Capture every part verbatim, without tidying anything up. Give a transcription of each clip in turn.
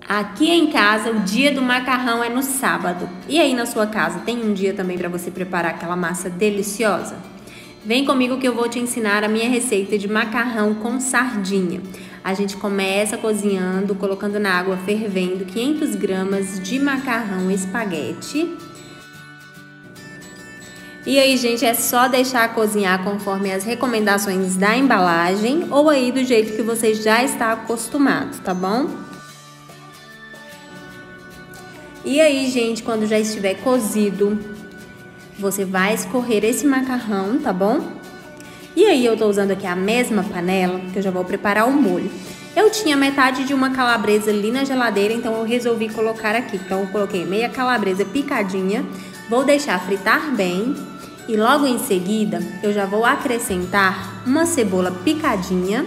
Aqui em casa, o dia do macarrão é no sábado. E aí na sua casa, tem um dia também para você preparar aquela massa deliciosa? Vem comigo que eu vou te ensinar a minha receita de macarrão com sardinha. A gente começa cozinhando, colocando na água fervendo quinhentas gramas de macarrão espaguete. E aí, gente, é só deixar cozinhar conforme as recomendações da embalagem ou aí do jeito que você já está acostumado, tá bom? E aí, gente, quando já estiver cozido, você vai escorrer esse macarrão, tá bom? E aí, eu tô usando aqui a mesma panela, que eu já vou preparar o molho. Eu tinha metade de uma calabresa ali na geladeira, então eu resolvi colocar aqui. Então, eu coloquei meia calabresa picadinha, vou deixar fritar bem e logo em seguida, eu já vou acrescentar uma cebola picadinha.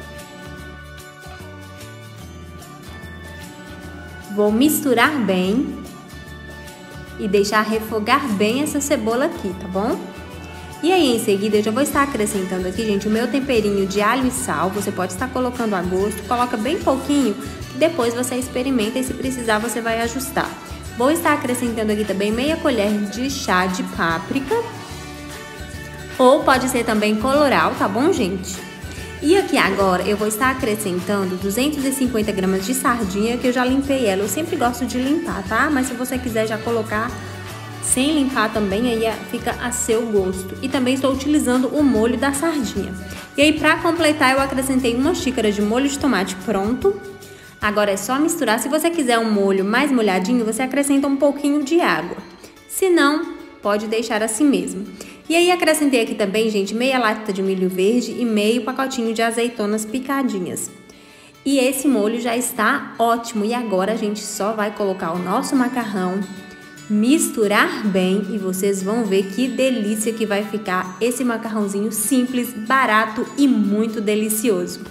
Vou misturar bem e deixar refogar bem essa cebola aqui, tá bom? E aí, em seguida, eu já vou estar acrescentando aqui, gente, o meu temperinho de alho e sal. Você pode estar colocando a gosto, coloca bem pouquinho, depois você experimenta e se precisar você vai ajustar. Vou estar acrescentando aqui também meia colher de chá de páprica, ou pode ser também coloral, tá bom, gente? E aqui agora eu vou estar acrescentando duzentas e cinquenta gramas de sardinha, que eu já limpei ela. Eu sempre gosto de limpar, tá? Mas se você quiser já colocar sem limpar também, aí fica a seu gosto. E também estou utilizando o molho da sardinha. E aí, para completar, eu acrescentei uma xícara de molho de tomate pronto. Agora é só misturar. Se você quiser um molho mais molhadinho, você acrescenta um pouquinho de água. Se não, pode deixar assim mesmo. E aí acrescentei aqui também, gente, meia lata de milho verde e meio pacotinho de azeitonas picadinhas. E esse molho já está ótimo. E agora a gente só vai colocar o nosso macarrão, misturar bem e vocês vão ver que delícia que vai ficar esse macarrãozinho simples, barato e muito delicioso.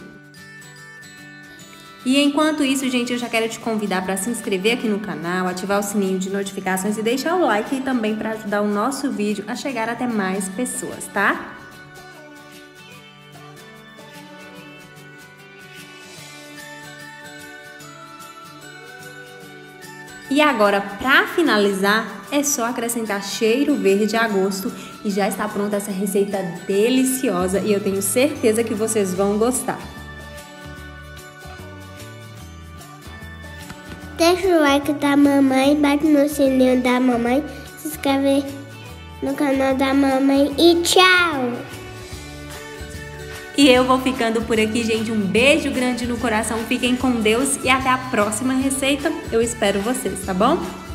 E enquanto isso, gente, eu já quero te convidar para se inscrever aqui no canal, ativar o sininho de notificações e deixar o like e também para ajudar o nosso vídeo a chegar até mais pessoas, tá? E agora, para finalizar, é só acrescentar cheiro verde a gosto e já está pronta essa receita deliciosa e eu tenho certeza que vocês vão gostar. Deixa o like da mamãe, bate no sininho da mamãe, se inscreve no canal da mamãe e tchau! E eu vou ficando por aqui, gente. Um beijo grande no coração, fiquem com Deus e até a próxima receita. Eu espero vocês, tá bom?